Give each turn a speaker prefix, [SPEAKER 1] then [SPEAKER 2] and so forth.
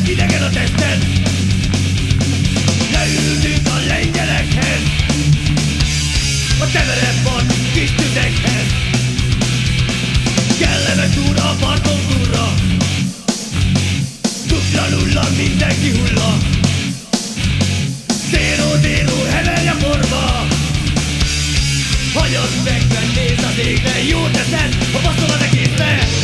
[SPEAKER 1] idegen a teszted. Leültünk a lengyelekhez, a temerepart kis tüzekhez. Kellemes túra a parton túlra, dupla-nulla mindenki hulla. Zéro, heverj a porba, hagyod meg, mert nézd az égre, jó teszed, ha baszol az egészre.